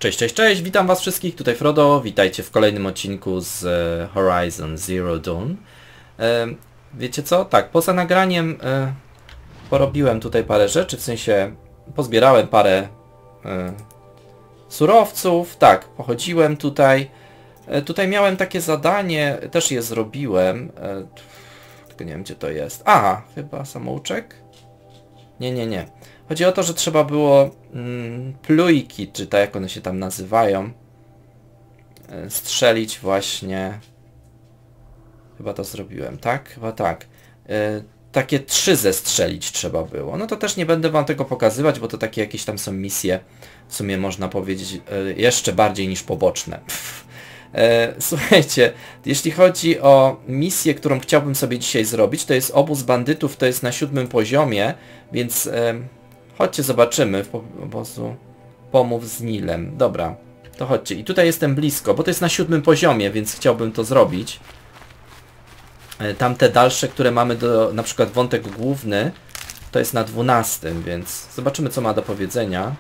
Cześć, cześć, cześć, witam was wszystkich, tutaj Frodo, witajcie w kolejnym odcinku z Horizon Zero Dawn. Wiecie co? Tak, poza nagraniem porobiłem tutaj parę rzeczy, w sensie pozbierałem parę surowców, tak, pochodziłem tutaj. Tutaj miałem takie zadanie, też je zrobiłem, tylko nie wiem gdzie to jest. Aha, chyba samouczek? Nie. Chodzi o to, że trzeba było plujki, czy tak jak one się tam nazywają, strzelić właśnie. Chyba to zrobiłem, tak? Chyba tak. Takie 3 zestrzelić trzeba było. No to też nie będę wam tego pokazywać, bo to takie jakieś tam są misje, w sumie można powiedzieć, jeszcze bardziej niż poboczne. Słuchajcie, jeśli chodzi o misję, którą chciałbym sobie dzisiaj zrobić, to jest obóz bandytów, to jest na 7. poziomie, więc chodźcie zobaczymy w obozu pomów z Nilem. Dobra, to chodźcie. I tutaj jestem blisko, bo to jest na 7. poziomie, więc chciałbym to zrobić. Tamte dalsze, które mamy do, na przykład wątek główny, to jest na 12, więc zobaczymy co ma do powiedzenia.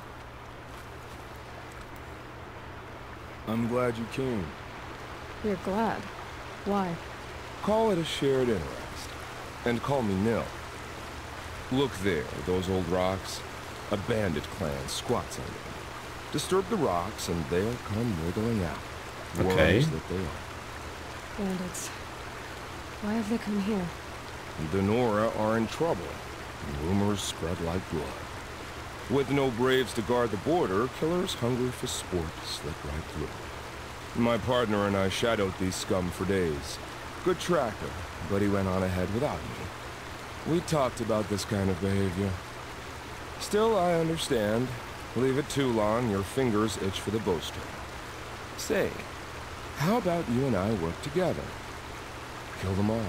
I'm glad you came. You're glad. Why? Call it a shared interest. And call me Nil. Look there, those old rocks. A bandit clan squats under them. Disturb the rocks and they'll come wriggling out. Okay. Worms that they are. Bandits. Why have they come here? The Nora are in trouble. Rumors spread like blood. With no braves to guard the border, killers hungry for sport slip right through. My partner and I shadowed these scum for days. Good tracker, but he went on ahead without me. We talked about this kind of behavior. Still, I understand. Leave it too long, your fingers itch for the bowstring. Say, how about you and I work together? Kill them all.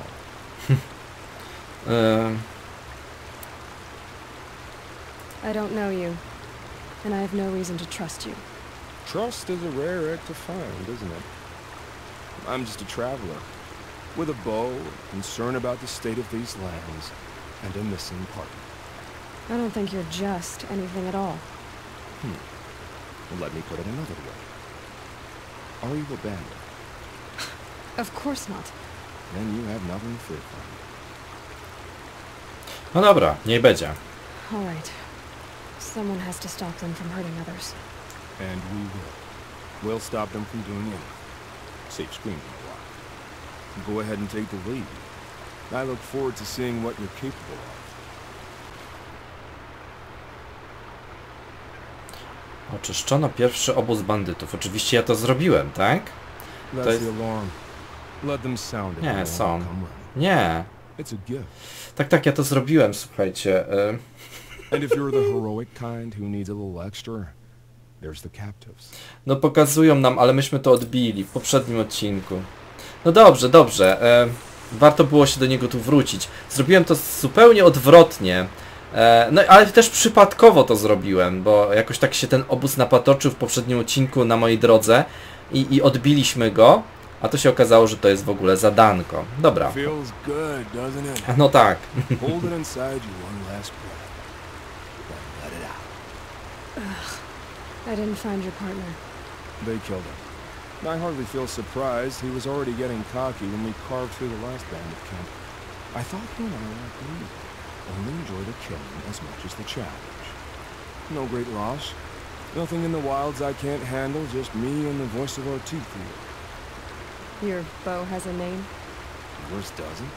I don't know you, and I have no reason to trust you. Trust is a rare egg to find, isn't it? I'm just a traveler, with a bow, concern about the state of these lands, and a missing partner. I don't think you're just anything at all. Well, let me put it another way. Are you a bandit? Of course not. Then you have nothing to fear from me. No dobra, niech będzie. All right. Someone has to stop them from hurting others. And we will. We'll stop them from doing anything. Save screaming a while. Go ahead and take the lead. I look forward to seeing what you're capable of. Oczyszczono pierwszy obóz bandytów. Oczywiście ja to zrobiłem, tak? That's jest- the alarm. Let them sound it. Nie, when they są. come running. Nie. It's a gift. Tak, ja to zrobiłem, słuchajcie. And if you're the heroic kind who needs a little extra, there's the captives. No pokazują nam, ale myśmy to odbili w poprzednim odcinku. No dobrze. Warto było się do niego tu wrócić. Zrobiłem to zupełnie odwrotnie. No ale też przypadkowo to zrobiłem, bo jakoś tak się ten obóz napatoczył w poprzednim odcinku na mojej drodze i odbiliśmy go, a to się okazało, że to jest w ogóle zadanko. Dobra. Feels good, doesn't it? No tak. Hold it inside you one last breath. Then let it out. I didn't find your partner. They killed him. I hardly feel surprised. He was already getting cocky when we carved through the last bandit camp. I thought you and I like me. Only enjoy the killing as much as the challenge. No great loss. Nothing in the wilds I can't handle, just me and the voice of our teeth here. Your bow has a name? Yours doesn't?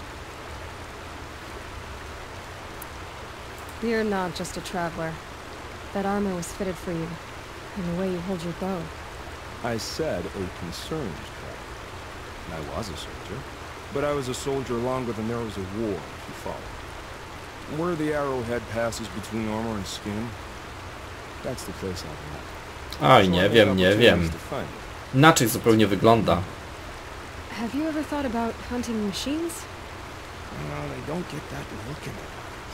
You're not just a traveler. That armor was fitted for you, and the way you hold your bow. I said a concerned traveler. I was a soldier, but I was a soldier longer than there was a war, if you follow. Where the arrowhead passes between armor and skin, that's the place I'll be at. Oj, nie wiem. Inaczej zupełnie wygląda. Have you ever thought about hunting machines? No, they don't get that look in their eyes.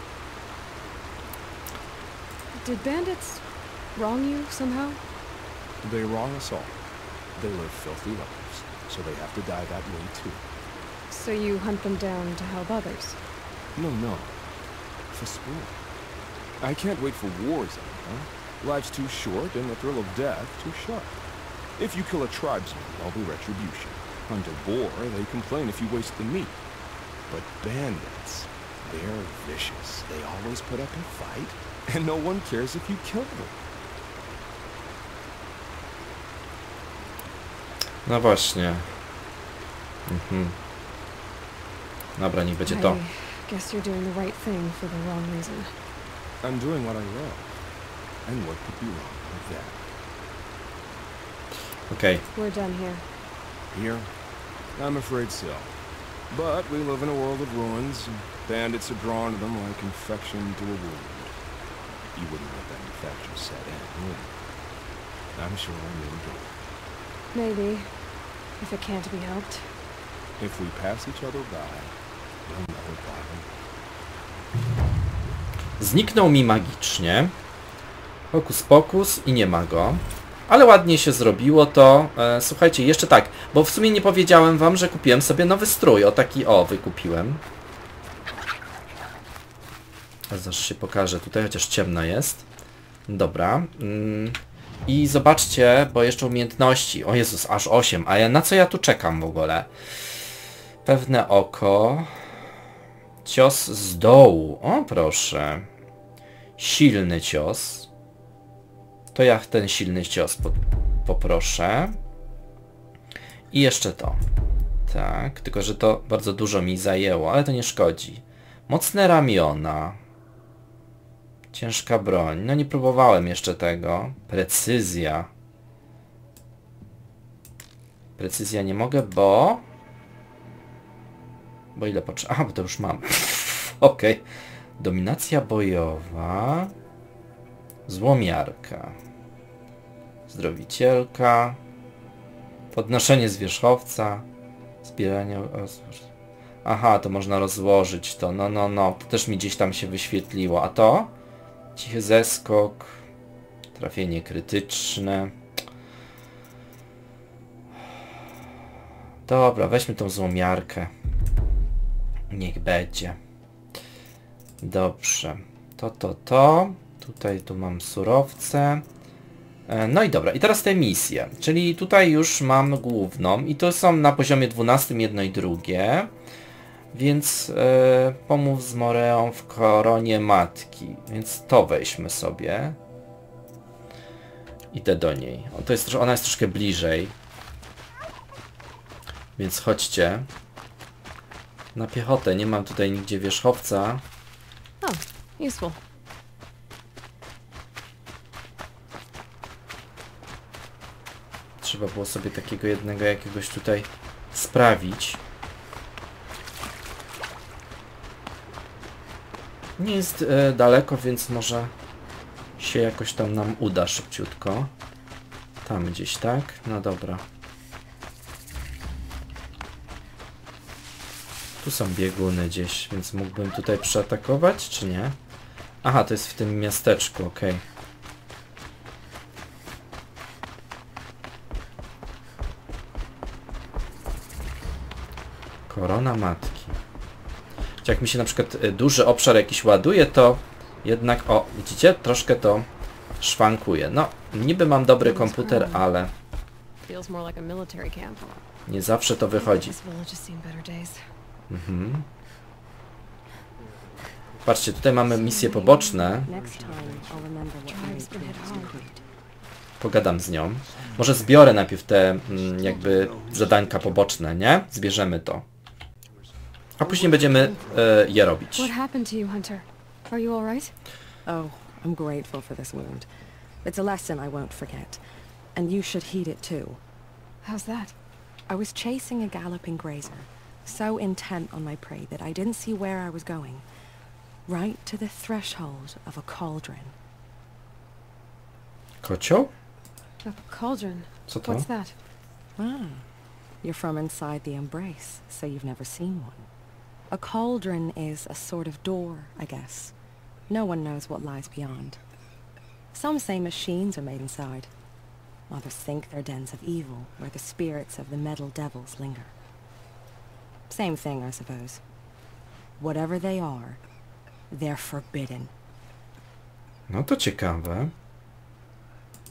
Did bandits wrong you somehow? They wrong us all. They live filthy lives, so they have to die that way too. So you hunt them down to help others? No. For sport. I can't wait for wars anymore. Life's too short and the thrill of death too sharp. If you kill a tribesman, there'll be retribution. Hunt a boar, they complain if you waste the meat. But bandits, they're vicious. They always put up a fight, and no one cares if you kill them. No właśnie. Dobra, niech będzie to. I guess you're doing the right thing for the wrong reason. I'm doing what I love. And what could be wrong with that? Okej. We're done here. Here? I'm afraid so. But we live in a world of ruins, and bandits are drawn to them like infection to a wound. You wouldn't let that infection set in, would you? I'm sure I never do. Maybe, if it can't be helped. If we pass each other by, we'll know about it. Zniknął mi magicznie. Hokus pokus i nie ma go. Ale ładnie się zrobiło to. Słuchajcie, jeszcze tak, bo w sumie nie powiedziałem wam, że kupiłem sobie nowy strój. O taki, wykupiłem. Zaraz się pokażę tutaj, chociaż ciemno jest. Dobra. I zobaczcie, bo jeszcze umiejętności. O Jezus, aż 8. A ja na co ja tu czekam w ogóle? Pewne oko. Cios z dołu. O, proszę. Silny cios. To ja ten silny cios poproszę. I jeszcze to. Tak, tylko że to bardzo dużo mi zajęło, ale to nie szkodzi. Mocne ramiona. Ciężka broń. No nie próbowałem jeszcze tego. Precyzja. Precyzja nie mogę, bo... Bo ile potrzeba? A, bo to już mam. Okej. Dominacja bojowa. Złomiarka. Zdrowicielka. Podnoszenie z wierzchowca. Zbieranie... Aha, to można rozłożyć to. No. To też mi gdzieś tam się wyświetliło. A to? Cichy zeskok. Trafienie krytyczne. Dobra, weźmy tą złomiarkę. Niech będzie. Dobrze. To. Tutaj tu mam surowce. No i dobra. I teraz te misje. Czyli tutaj już mam główną. I to są na poziomie 12 jedno i drugie. Więc pomów z Moreą w koronie matki. Więc to weźmy sobie. Idę do niej. Ona jest troszkę bliżej. Więc chodźcie. Na piechotę. Nie mam tutaj nigdzie wierzchowca. Oh, useful. Trzeba było sobie takiego jednego jakiegoś tutaj sprawić. Nie jest daleko, więc może się jakoś tam nam uda szybciutko. Tam gdzieś, tak? No dobra. Tu są bieguny gdzieś, więc mógłbym tutaj przeatakować, czy nie? Aha, to jest w tym miasteczku, okej. Korona matki. Jak mi się na przykład duży obszar jakiś ładuje, to jednak, o, widzicie, troszkę to szwankuje. No, niby mam dobry komputer, ale nie zawsze to wychodzi. Patrzcie, tutaj mamy misje poboczne. Pogadam z nią. Może zbiorę najpierw te jakby zadanka poboczne, nie? Zbierzemy to. A później będziemy je robić. What happened to you, Hunter? Are you all right? Oh, I'm grateful for this wound. It's a lesson I won't forget. And you should heed it too. How's that? I was chasing a galloping grazer, so intent on my prey that I didn't see where I was going. Right to the threshold of a cauldron. Kocioł? A cauldron. Co to? What's that? Ah, you're from inside the Embrace, so you've never seen one. A cauldron is a sort of door, I guess. No one knows what lies beyond. Some say machines are made inside. Others think they're dens of evil, where the spirits of the metal devils linger. Same thing, I suppose. Whatever they are, they're forbidden. No to ciekawe.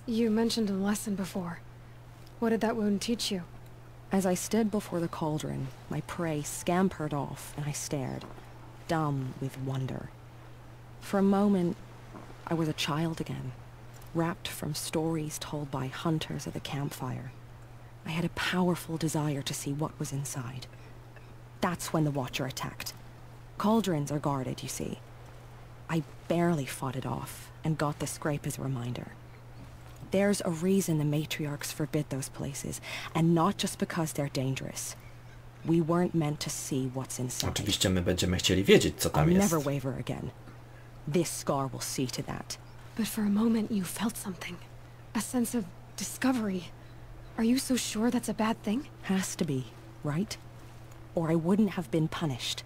You mentioned a lesson before. What did that wound teach you? As I stood before the cauldron, my prey scampered off, and I stared, dumb with wonder. For a moment, I was a child again, wrapped from stories told by hunters at the campfire. I had a powerful desire to see what was inside. That's when the Watcher attacked. Cauldrons are guarded, you see. I barely fought it off, and got the scrape as a reminder. There's a reason the matriarchs forbid those places, and not just because they're dangerous. We weren't meant to see what's inside. Oczywiście my będziemy chcieli wiedzieć, co tam I'll jest. never waver again. This scar will see to that. But for a moment you felt something. A sense of discovery. Are you so sure that's a bad thing? Has to be, right? Or I wouldn't have been punished.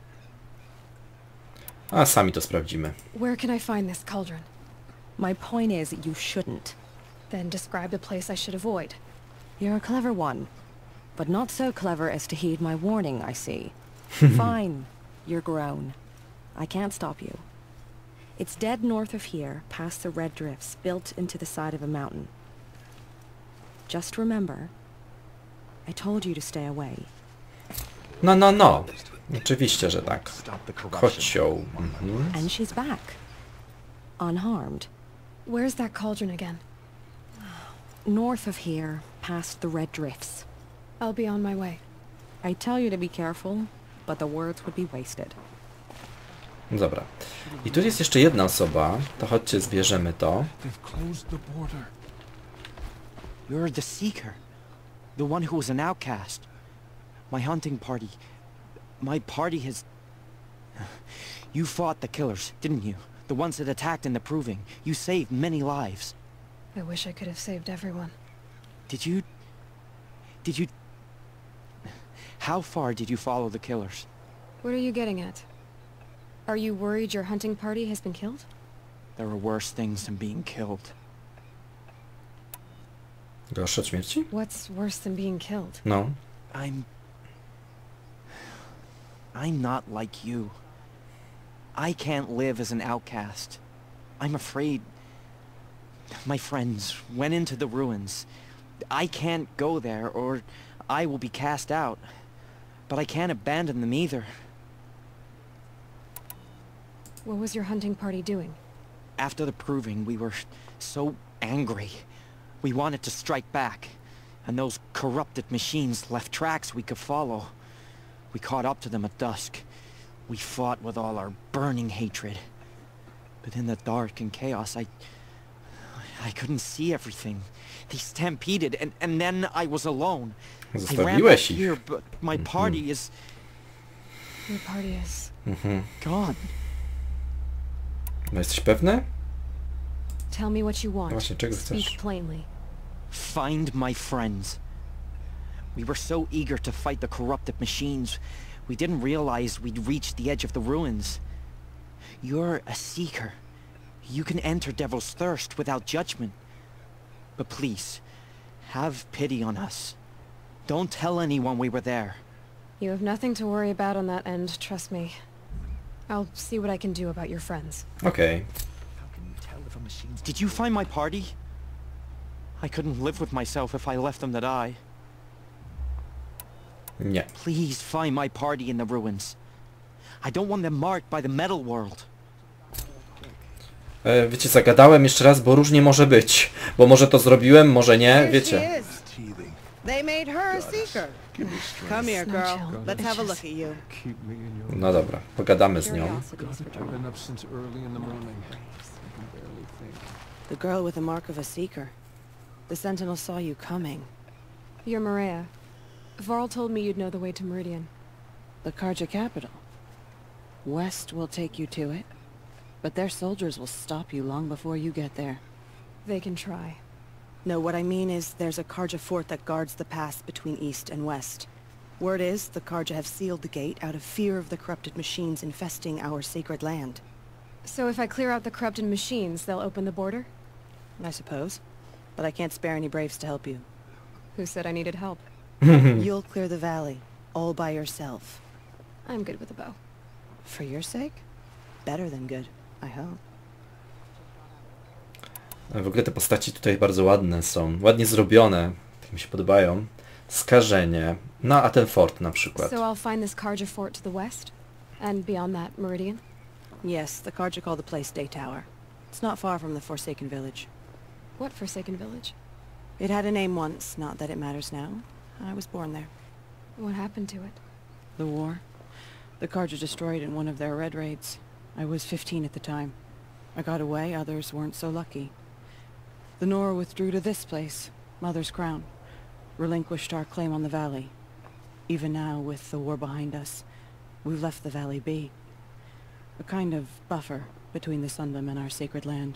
A sami to sprawdzimy. Where can I find this cauldron? My point is, you shouldn't. Then describe the place I should avoid. You're a clever one. But not so clever as to heed my warning, I see. Fine. You're grown. I can't stop you. It's dead north of here, past the red drifts, built into the side of a mountain. Just remember, I told you to stay away. No, no, no. Oczywiście, że tak. Kocioł. Mhm. And she's back. Unharmed. Where's that cauldron again? North of here, past the red drifts. I'll be on my way. I tell you to be careful, but the words would be wasted. Dobra. I tu jest jeszcze jedna osoba. To chodźcie, zbierzemy to. They've closed the border. You're the Seeker. The one who was an outcast. My hunting party. My party has... You fought the killers, didn't you? The ones that attacked in the Proving. You saved many lives. I wish I could have saved everyone. Did you... How far did you follow the killers? What are you getting at? Are you worried your hunting party has been killed? There are worse things than being killed. Gorsze od śmierci? What's worse than being killed? No. I'm not like you. I can't live as an outcast. I'm afraid... My friends went into the ruins. I can't go there, or I will be cast out. But I can't abandon them either. What was your hunting party doing? After the Proving, we were so angry. We wanted to strike back. And those corrupted machines left tracks we could follow. We caught up to them at dusk. We fought with all our burning hatred. But in the dark and chaos, I couldn't see everything. They stampeded, and then I was alone. I ran back Zostawiłeś ich. here, but my party is Your party is... gone. No jesteś pewny? Tell me what you want. Właśnie, czego chcesz? Speak plainly. Find my friends. We were so eager to fight the corrupted machines, we didn't realize we'd reached the edge of the ruins. You're a Seeker. You can enter Devil's Thirst without judgment. But please, have pity on us. Don't tell anyone we were there. You have nothing to worry about on that end, trust me. I'll see what I can do about your friends. Okej. How can you tell if a machine's... Did you find my party? I couldn't live with myself if I left them to die. Nie. Please find my party in the ruins. I don't want them marked by the Metal World. Wiecie, zagadałem jeszcze raz, bo różnie może być. Bo może to zrobiłem, może nie, Here wiecie. she is. teething? They made her a seeker. Come here, No girl. chill. Let's have a look at you. Keep me in your... No dobra, pogadamy z nią. Curiosity's for I've been up since early in the morning. I can barely think. The girl with the mark of a seeker. The Sentinel saw you coming. You're Maria. Varl told me you'd know the way to Meridian. The Karja capital. West will take you to it. But their soldiers will stop you long before you get there. They can try. No, what I mean is there's a Karja fort that guards the pass between east and west. Word is, the Karja have sealed the gate out of fear of the corrupted machines infesting our sacred land. So if I clear out the corrupted machines, they'll open the border? I suppose. But I can't spare any braves to help you. Who said I needed help? You'll clear the valley, all by yourself. I'm good with a bow. For your sake? Better than good, I hope. W ogóle te postaci tutaj bardzo ładne są. Ładnie zrobione. Tak mi się podobają. Skażenie. No a ten fort na przykład. So I'll find this Carja fort to the west? And beyond that, Meridian? Yes, the Carja call the place Day Tower. It's not far from the Forsaken Village. What Forsaken Village? It had a name once, not that it matters now. I was born there. What happened to it? The war. The Carja destroyed it in one of their red raids. I was 15 at the time. I got away, others weren't so lucky. The Nora withdrew to this place, Mother's Crown. Relinquished our claim on the valley. Even now, with the war behind us, we've left the valley be. A kind of buffer between the Sundom and our sacred land.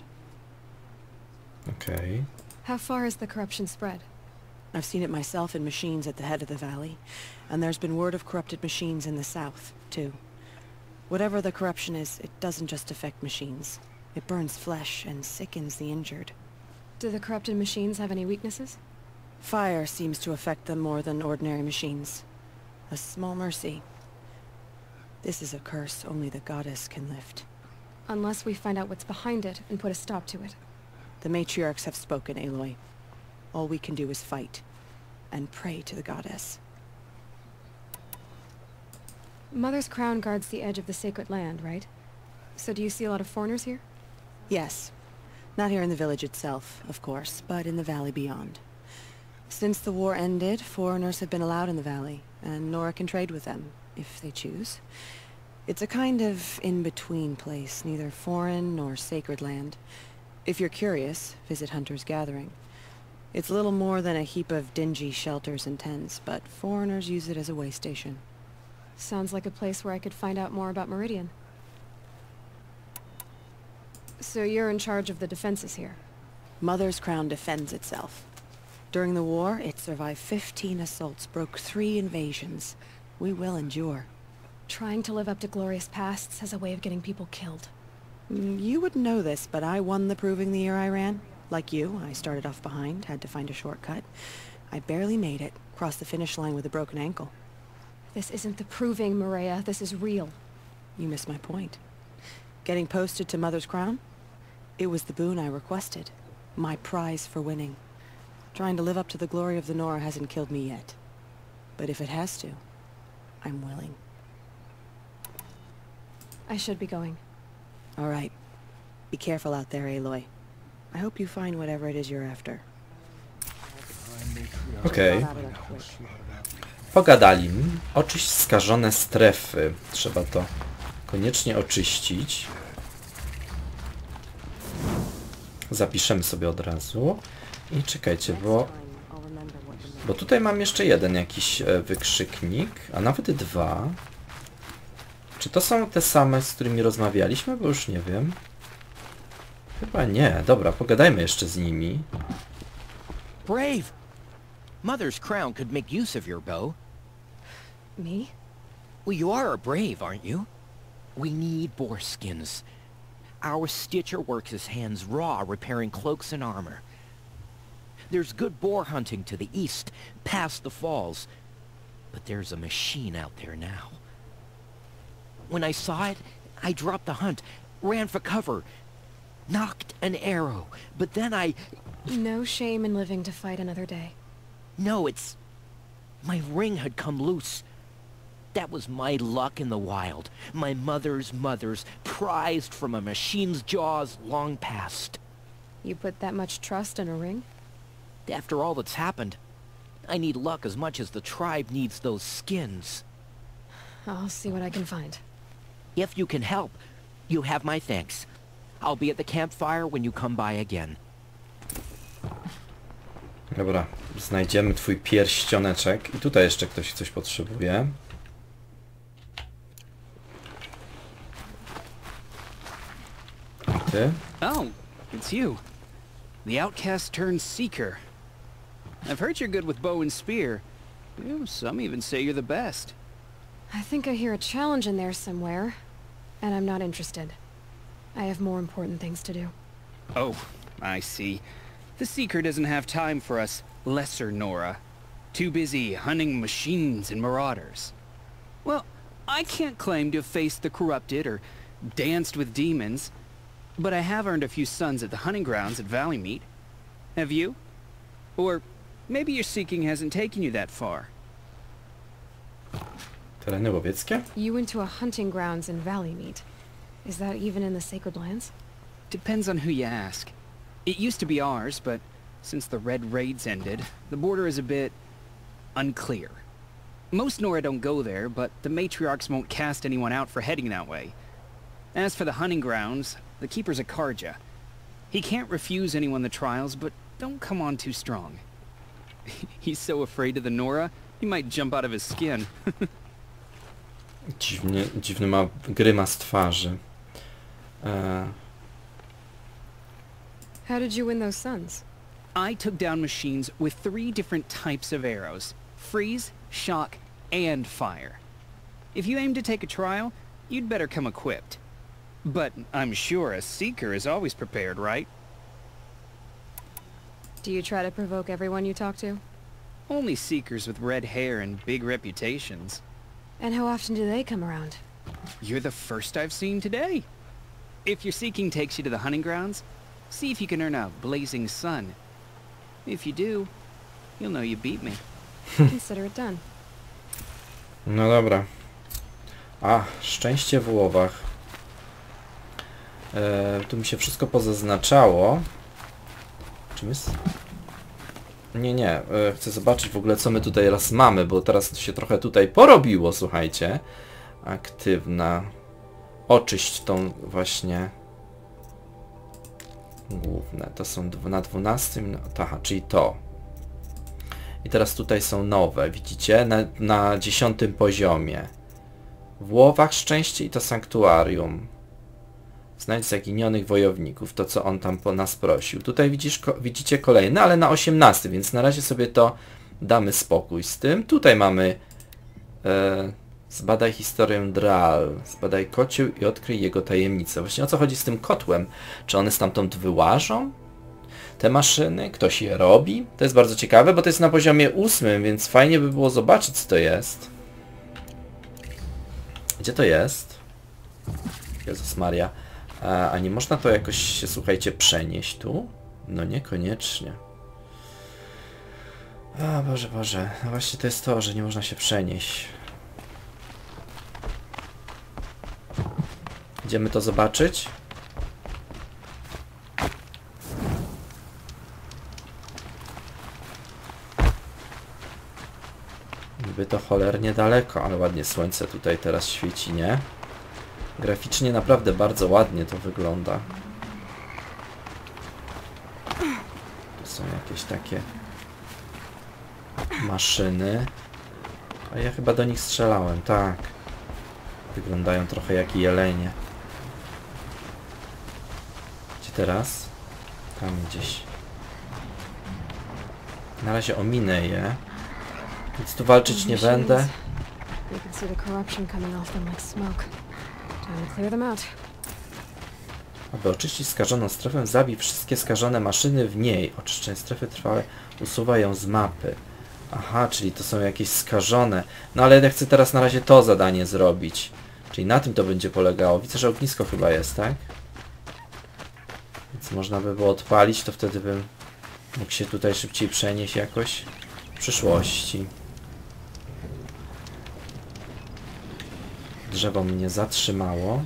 Okej. How far has the corruption spread? I've seen it myself in machines at the head of the valley, and there's been word of corrupted machines in the south, too. Whatever the corruption is, it doesn't just affect machines. It burns flesh and sickens the injured. Do the corrupted machines have any weaknesses? Fire seems to affect them more than ordinary machines. A small mercy. This is a curse only the goddess can lift. Unless we find out what's behind it and put a stop to it. The matriarchs have spoken, Aloy. All we can do is fight, and pray to the goddess. Mother's Crown guards the edge of the sacred land, right? So do you see a lot of foreigners here? Yes. Not here in the village itself, of course, but in the valley beyond. Since the war ended, foreigners have been allowed in the valley, and Nora can trade with them, if they choose. It's a kind of in-between place, neither foreign nor sacred land. If you're curious, visit Hunter's Gathering. It's little more than a heap of dingy shelters and tents, but foreigners use it as a way station. Sounds like a place where I could find out more about Meridian. So you're in charge of the defenses here? Mother's Crown defends itself. During the war, it survived 15 assaults, broke 3 invasions. We will endure. Trying to live up to glorious pasts has a way of getting people killed. You wouldn't know this, but I won the Proving the year I ran. Like you, I started off behind, had to find a shortcut. I barely made it, crossed the finish line with a broken ankle. This isn't the Proving, Maria. This is real. You missed my point. Getting posted to Mother's Crown? It was the boon I requested. My prize for winning. Trying to live up to the glory of the Nora hasn't killed me yet. But if it has to, I'm willing. I should be going. All right. Be careful out there, Aloy. I hope you find whatever it is you're after. Okej. Pogadali. Oczyść skażone strefy. Trzeba to koniecznie oczyścić. Zapiszemy sobie od razu. I czekajcie, bo tutaj mam jeszcze jeden jakiś wykrzyknik, a nawet 2. Czy to są te same, z którymi rozmawialiśmy? Bo już nie wiem. Chyba nie. Dobra, pogadajmy jeszcze z nimi. Brave! Mother's Crown could make use of your bow. Me? Well, you are a brave, aren't you? We need boar skins. Our Stitcher works his hands raw repairing cloaks and armor. There's good boar hunting to the east, past the falls. But there's a machine out there now. When I saw it, I dropped the hunt, ran for cover, knocked an arrow, but then I... No shame in living to fight another day. No, it's... My ring had come loose. That was my luck in the wild. My mother's prized from a machine's jaws long past. You put that much trust in a ring? After all that's happened, I need luck as much as the tribe needs those skins. I'll see what I can find. If you can help, you have my thanks. I'll be at the campfire when you come by again. Dobra, znajdziemy twój pierścioneczek. I tutaj jeszcze ktoś coś potrzebuje. I ty? Oh, it's you. The outcast turned seeker. I've heard you're good with bow and spear. Some even say you're the best. I think I hear a challenge in there somewhere, and I'm not interested. I have more important things to do. Oh, I see. The Seeker doesn't have time for us lesser Nora. Too busy hunting machines and marauders. Well, I can't claim to have faced the corrupted or danced with demons. but I have earned a few suns at the hunting grounds at Valleymeet. Have you? Or maybe your seeking hasn't taken you that far. Tereny łowieckie? You went to a hunting grounds in Valleymeet. Is that even in the Sacred Lands? Depends on who you ask. It used to be ours, but since the Red Raids ended, the border is a bit unclear. Most Nora don't go there, but the matriarchs won't cast anyone out for heading that way. As for the hunting grounds, the keeper's a Karja. He can't refuse anyone the trials, but don't come on too strong. He's so afraid of the Nora, he might jump out of his skin. Dziwny ma grymas twarzy. How did you win those suns? I took down machines with 3 different types of arrows. Freeze, shock, and fire. If you aim to take a trial, you'd better come equipped. But I'm sure a Seeker is always prepared, right? Do you try to provoke everyone you talk to? Only Seekers with red hair and big reputations. And how often do they come around? You're the first I've seen today. If your seeking takes you to the hunting grounds, see if you can earn a blazing sun. If you do, you'll know you beat me. Consider it done. No dobra. A, szczęście w łowach. Tu mi się wszystko pozaznaczało. Czym jest? Nie. Chcę zobaczyć w ogóle, co my tutaj raz mamy, bo teraz się trochę tutaj porobiło, słuchajcie. Aktywna. Oczyść tą właśnie... Główne. To są na 12. No, aha, czyli to. I teraz tutaj są nowe, widzicie? Na 10. poziomie. W łowach szczęście i to sanktuarium. Znajdź zaginionych wojowników, to co on tam po nas prosił. Tutaj widzicie kolejne, ale na 18, więc na razie sobie to damy spokój z tym. Tutaj mamy zbadaj historię Dral, zbadaj kocioł i odkryj jego tajemnicę. Właśnie o co chodzi z tym kotłem? Czy one stamtąd wyłażą? Te maszyny? Ktoś je robi? To jest bardzo ciekawe, bo to jest na poziomie 8, więc fajnie by było zobaczyć, co to jest. Gdzie to jest? Jezus Maria. A nie można to jakoś się, słuchajcie, przenieść tu? No niekoniecznie. A Boże. No właśnie to jest to, że nie można się przenieść. Idziemy to zobaczyć? Niby to cholernie daleko, ale ładnie słońce tutaj teraz świeci, nie? Graficznie naprawdę bardzo ładnie to wygląda. Tu są jakieś takie maszyny. A ja chyba do nich strzelałem, tak. Wyglądają trochę jak jelenie. Gdzie teraz? Tam gdzieś. Na razie ominę je. Nic tu walczyć nie będę. Aby oczyścić skażoną strefę, zabij wszystkie skażone maszyny w niej. Oczyszczenie strefy trwałe usuwa ją z mapy. Aha, czyli to są jakieś skażone. No ale ja chcę teraz na razie to zadanie zrobić. Czyli na tym to będzie polegało. Widzę, że ognisko chyba jest, tak? Więc można by było odpalić, to wtedy bym mógł się tutaj szybciej przenieść jakoś w przyszłości. Drzewo mnie zatrzymało.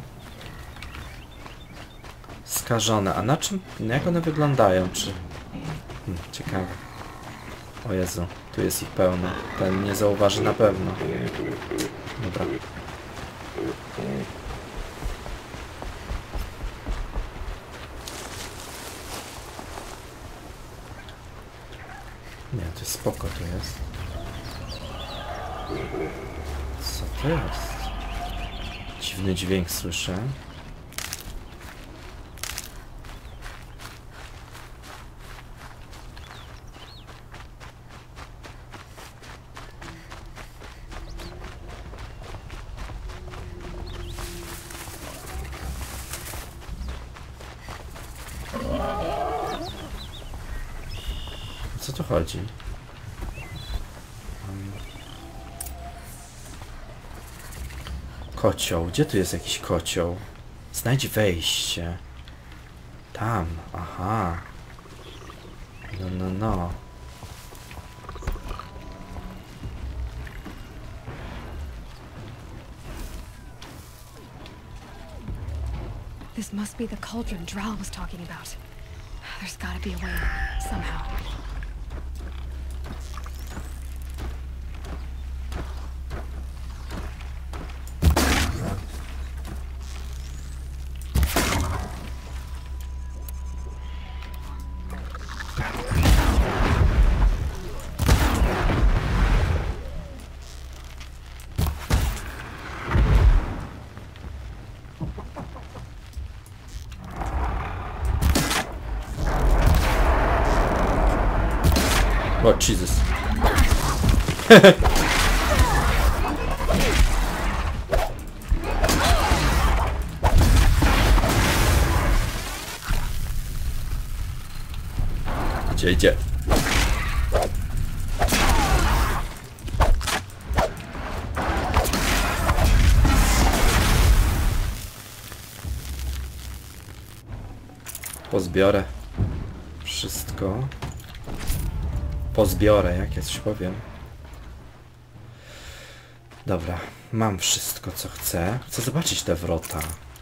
Skażone. A na czym? Jak one wyglądają? Czy... ciekawe. O Jezu, tu jest ich pełno. Ten nie zauważy na pewno. Dobra. Nie, to jest spoko, to jest. Co to jest? Dziwny dźwięk słyszę. O co tu chodzi? Kocioł. Gdzie tu jest jakiś kocioł? Znajdź wejście. Tam, aha. No. This must be the cauldron Drow was talking about. There's gotta be a way in, somehow. Oh, Jesus. Idzie. Pozbiorę wszystko. Pozbiorę, jak ja coś powiem. Dobra, mam wszystko, co chcę. Chcę zobaczyć te wrota.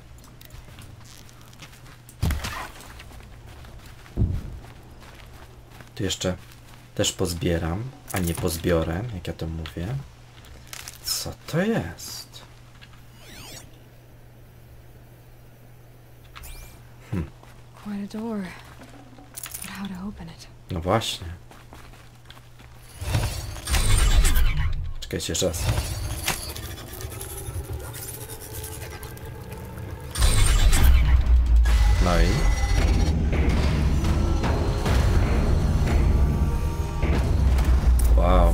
Tu jeszcze też pozbieram, a nie pozbiorę, jak ja to mówię. Co to jest? Quite a door. But how to open it? No właśnie. Czekajcie jeszcze raz. No i... Wow.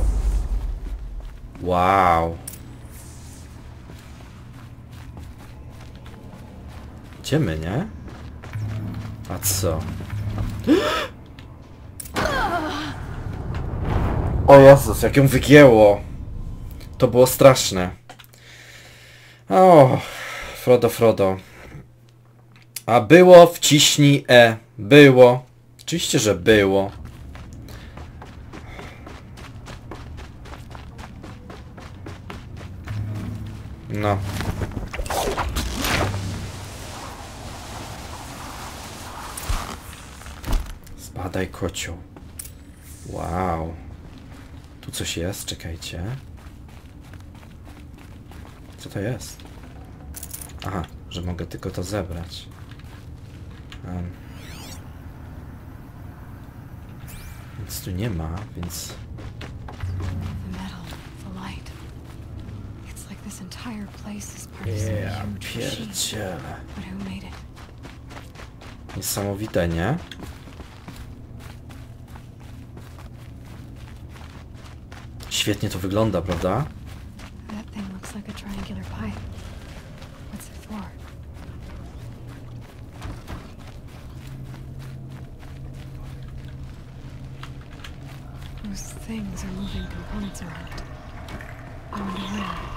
Wow. Idziemy, nie? A co? O Jezus, jak ją wygięło. To było straszne. O, Frodo. A było, wciśnij E. Było. Oczywiście, że było. No. Zbadaj kocioł. Wow. Tu coś jest, czekajcie. Co to jest? Aha, że mogę tylko to zebrać. Nic tu nie ma, więc... The metal, the light. It's like this entire place is part of some Ja huge machine. pierdzielę. But who made it? Niesamowite, nie? Świetnie to wygląda, prawda? That thing looks like a triangular pipe. What's it for? Those things are moving components around. I wonder where.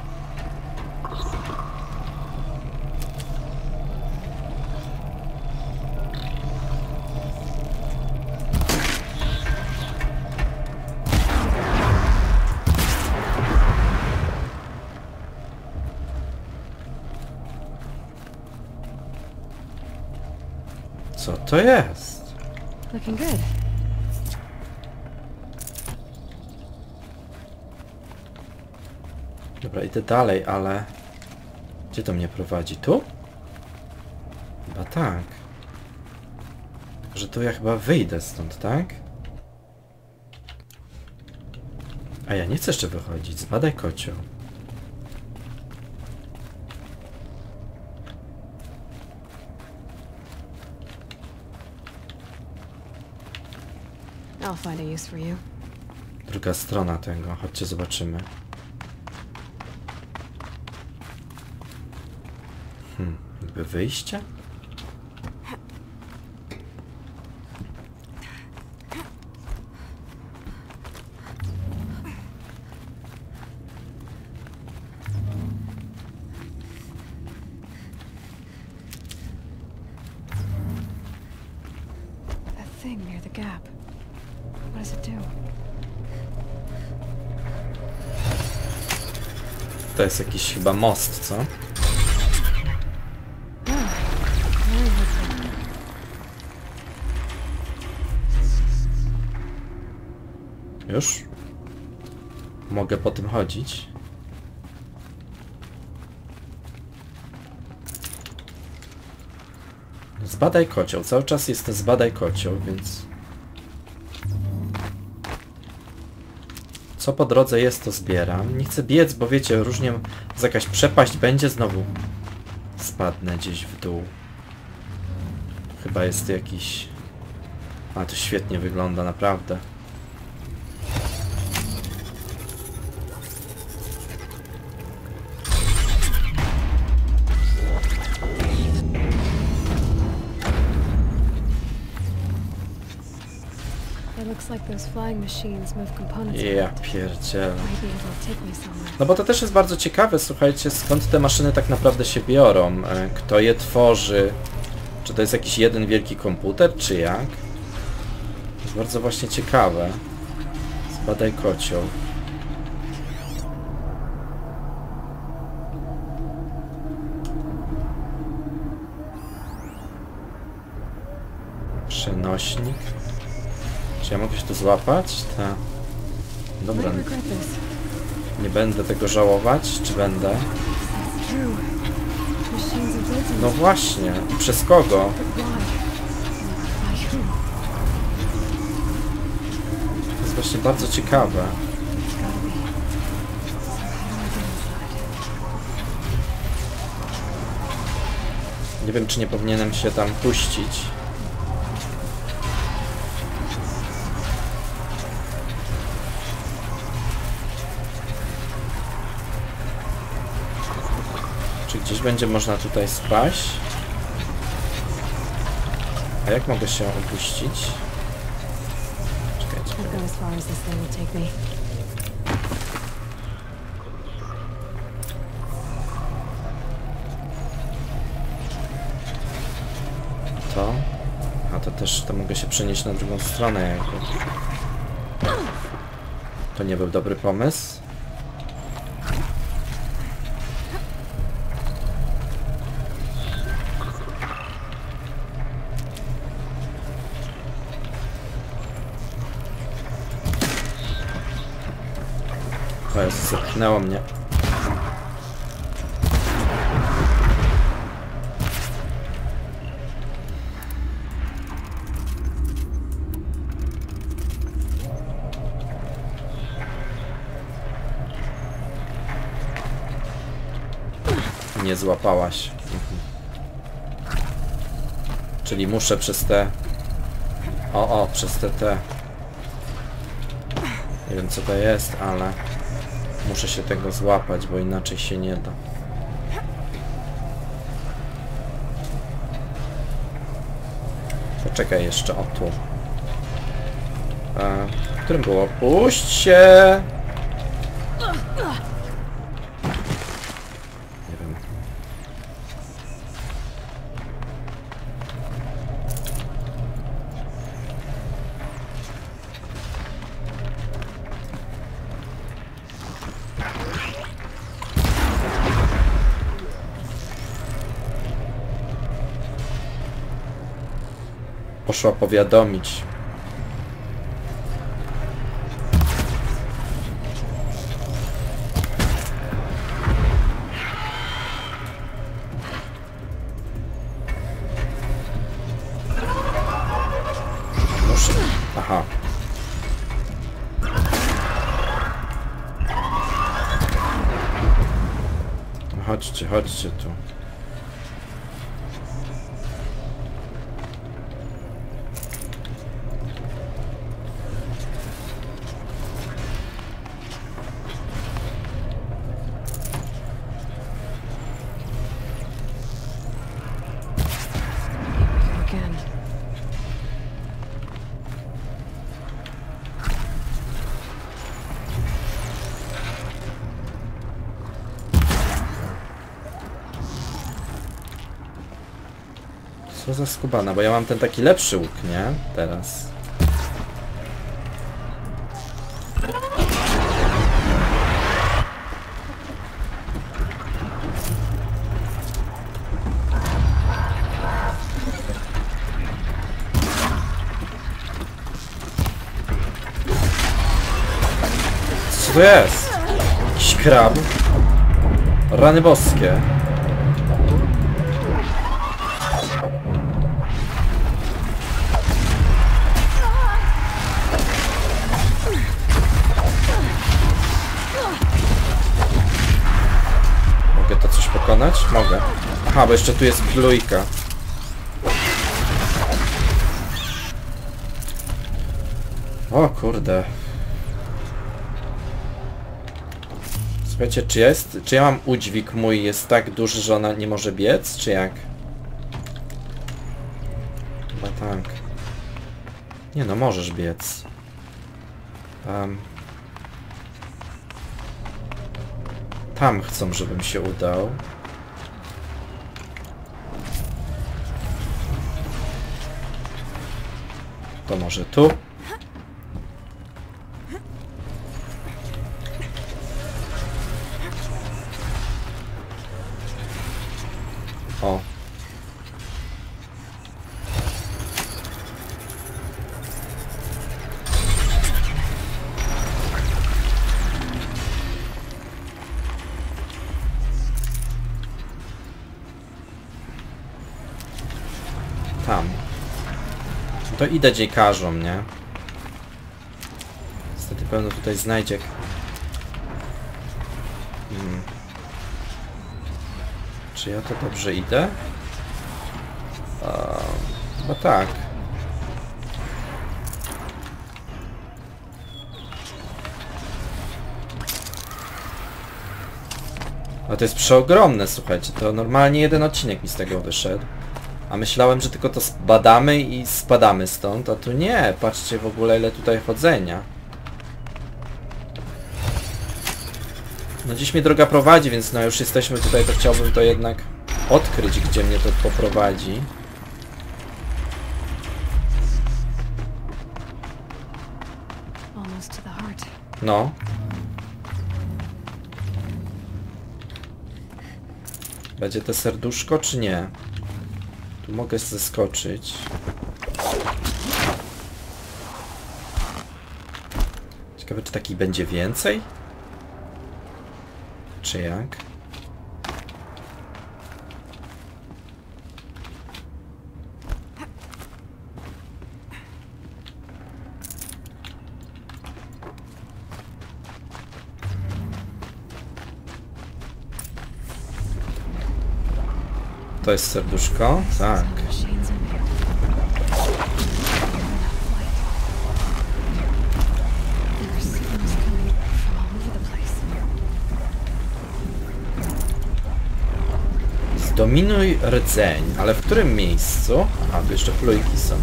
Co to jest? Looking good. Dobra, idę dalej, ale... Gdzie to mnie prowadzi? Tu? Chyba tak. Że tu ja chyba wyjdę stąd, tak? A ja nie chcę jeszcze wychodzić. Zbadaj kocioł. I'll find a use for you. Druga strona tego. Chodźcie, zobaczymy. Jakby wyjście? gap. What does it do? To jest jakiś chyba most, co? Już? Mogę po tym chodzić? Zbadaj kocioł. Cały czas jest zbadaj kocioł, więc... Co po drodze jest, to zbieram. Nie chcę biec, bo wiecie, różnie jakaś przepaść będzie, znowu spadnę gdzieś w dół. Chyba jest jakiś... A, to świetnie wygląda, naprawdę. Looks like those flying machines move components. Ja pierdzielę. Might be able to take me somewhere. No bo to też jest bardzo ciekawe, słuchajcie, skąd te maszyny tak naprawdę się biorą, kto je tworzy, czy to jest jakiś jeden wielki komputer, czy jak? To jest bardzo właśnie ciekawe. Zbadaj kocioł. Przenośnik. Czy ja mogę się tu złapać? Tak. Dobra. Might regret this. Nie będę tego żałować, czy będę? That's true. Machines are built in No właśnie. I przez kogo? But why? By who? To jest właśnie bardzo ciekawe. It's gotta be. So how do I get inside? Nie wiem, czy nie powinienem się tam puścić. Czy gdzieś będzie można tutaj spaść? A jak mogę się opuścić? Czekajcie. I'll go as far as this thing will take me. To? A to też, to mogę się przenieść na drugą stronę jakby. To nie był dobry pomysł. O Jezu, zepchnęło mnie. Nie złapałaś. Czyli muszę przez te... O, przez te... Nie wiem co to jest, ale... Muszę się tego złapać, bo inaczej się nie da. Poczekaj jeszcze, o tu. W którym było? Puść się! Nie wiem. Poszła powiadomić. Muszę... Aha. Chodźcie, chodźcie tu. Again. Co za skubana, bo ja mam ten taki lepszy łuk, nie? Teraz. Co to jest? Jakiś krab? Rany boskie. Mogę to coś pokonać? Mogę. Aha, bo jeszcze tu jest plujka. O kurde. Słuchajcie, czy ja mam udźwig mój jest tak duży, że ona nie może biec, czy jak? Chyba tak. Nie no, możesz biec. Tam chcą, żebym się udał. To może tu? O. Tam. To idę dziennikarzom, nie? Niestety pełno tutaj znajdziek. Czy ja to dobrze idę? Chyba tak. A to jest przeogromne, słuchajcie. To normalnie jeden odcinek mi z tego wyszedł. A myślałem, że tylko to zbadamy i spadamy stąd, a tu nie. Patrzcie w ogóle, ile tutaj chodzenia. No dziś mnie droga prowadzi, więc no już jesteśmy tutaj, to chciałbym to jednak odkryć, gdzie mnie to poprowadzi. No. Będzie to serduszko, czy nie? Tu mogę zeskoczyć. Ciekawe, czy taki będzie więcej? Czy jak? To jest serduszko? Tak. Zdominuj rdzeń, ale w którym miejscu? A, tu jeszcze plujki są.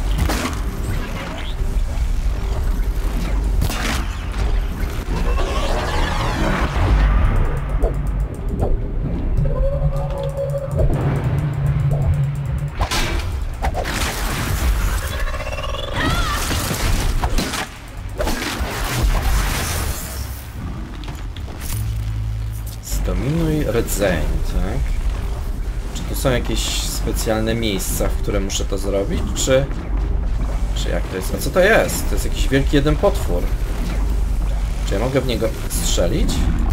Zdominuj rdzeń, tak? Czy tu są jakieś specjalne miejsca, w które muszę to zrobić, czy jak to jest? A co to jest? To jest jakiś wielki jeden potwór. Czy ja mogę w niego strzelić?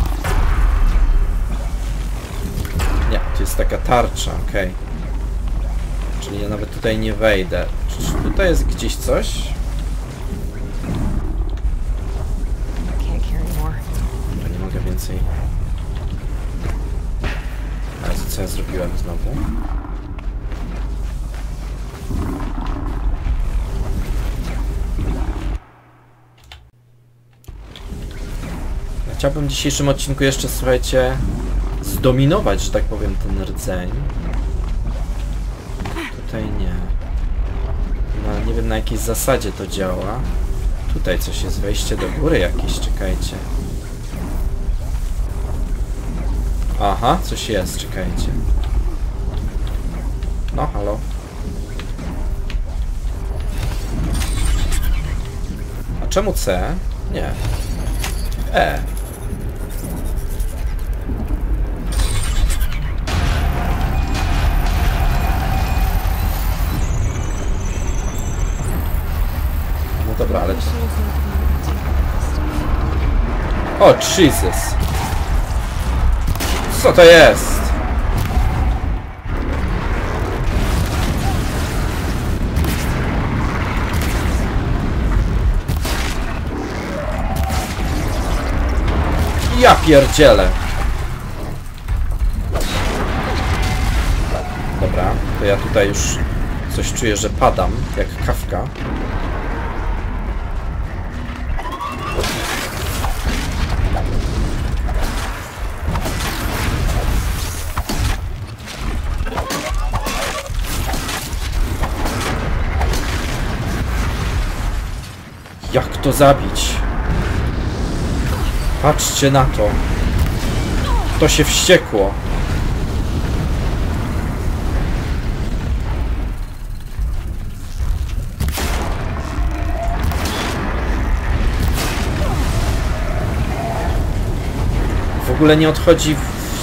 Nie, to jest taka tarcza, okej. Czyli ja nawet tutaj nie wejdę. Czy tutaj jest gdzieś coś? Ja nie mogę więcej... Ale co ja zrobiłem znowu? Ja chciałbym w dzisiejszym odcinku jeszcze, słuchajcie, zdominować, że tak powiem, ten rdzeń. Tutaj nie. No, nie wiem, na jakiej zasadzie to działa. Tutaj coś jest, wejście do góry jakieś, czekajcie. Aha, coś jest, czekajcie. No, halo. A czemu C? Nie. E. No dobra, ale... O, Jesus. Co to jest? Ja pierdzielę. Dobra, to ja tutaj już coś czuję, że padam, jak Kafka. Jak to zabić? Patrzcie na to. To się wściekło. W ogóle nie odchodzi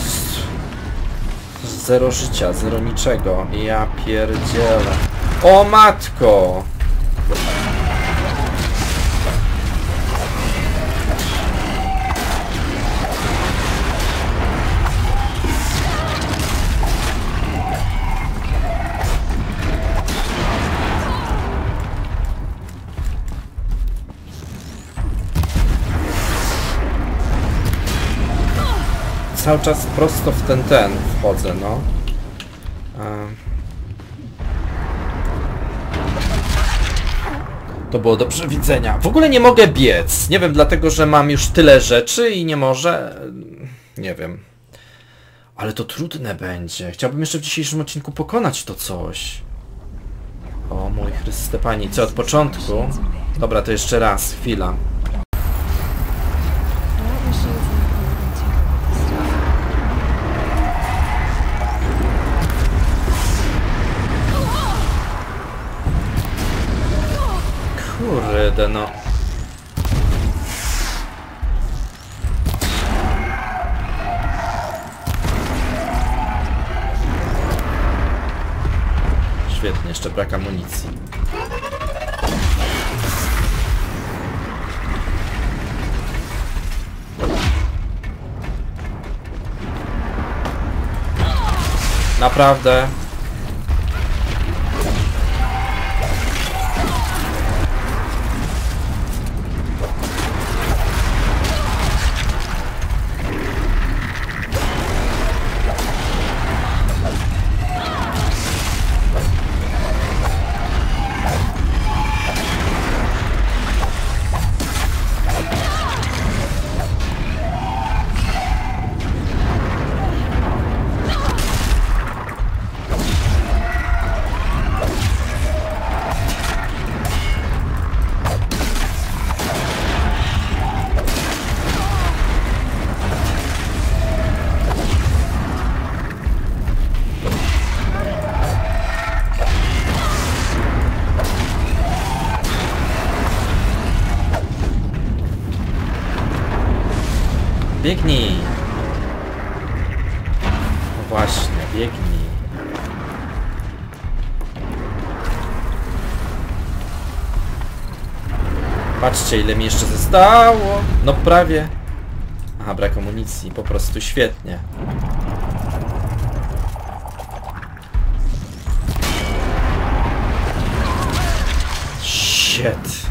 zero życia, zero niczego. Ja pierdzielę. O matko! Cały czas prosto w ten wchodzę, no. To było do przewidzenia. W ogóle nie mogę biec. Nie wiem, dlatego, że mam już tyle rzeczy i nie może... Nie wiem. Ale to trudne będzie. Chciałbym jeszcze w dzisiejszym odcinku pokonać to coś. O mój Chryste Pani. Co, od początku? Dobra, to jeszcze raz. Chwila. Kurde, no. Świetnie, jeszcze brak amunicji. Naprawdę. Biegnij! No właśnie, biegnij. Patrzcie, ile mi jeszcze zostało. No prawie. Aha, brak amunicji. Po prostu świetnie. Shit.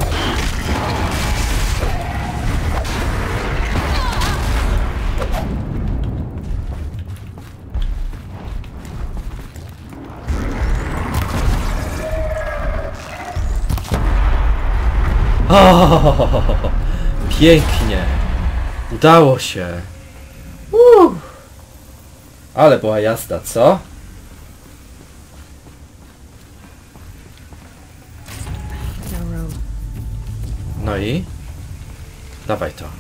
O, pięknie. Udało się. Ale była jazda, co? No i? Dawaj to.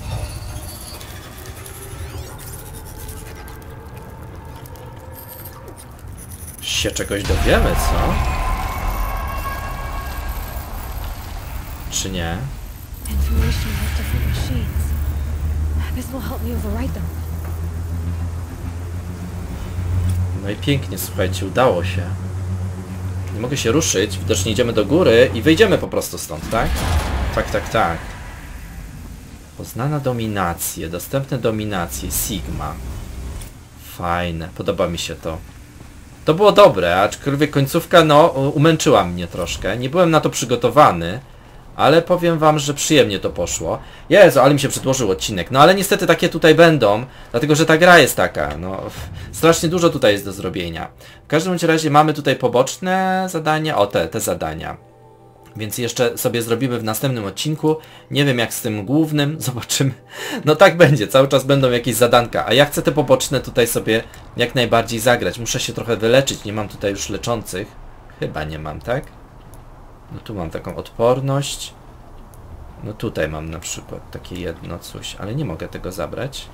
Się czegoś dowiemy, co? Czy nie? No i pięknie, słuchajcie, udało się. Nie mogę się ruszyć, widocznie idziemy do góry i wyjdziemy po prostu stąd, tak? Tak, tak, tak. Poznana dominacje, dostępne dominacje, Sigma. Fajne, podoba mi się to. To było dobre, aczkolwiek końcówka, no, umęczyła mnie troszkę. Nie byłem na to przygotowany, ale powiem wam, że przyjemnie to poszło. Jezu, ale mi się przedłożył odcinek. No ale niestety takie tutaj będą, dlatego że ta gra jest taka, no, strasznie dużo tutaj jest do zrobienia. W każdym bądź razie mamy tutaj poboczne zadania, o te zadania. Więc jeszcze sobie zrobimy w następnym odcinku. Nie wiem jak z tym głównym, zobaczymy. No tak będzie, cały czas będą jakieś zadanka. A ja chcę te poboczne tutaj sobie jak najbardziej zagrać. Muszę się trochę wyleczyć, nie mam tutaj już leczących. Chyba nie mam, tak? No tu mam taką odporność. No tutaj mam na przykład takie jedno coś, ale nie mogę tego zabrać.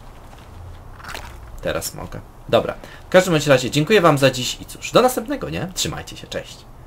Teraz mogę. Dobra, w każdym razie dziękuję wam za dziś i cóż, do następnego, nie? Trzymajcie się, cześć.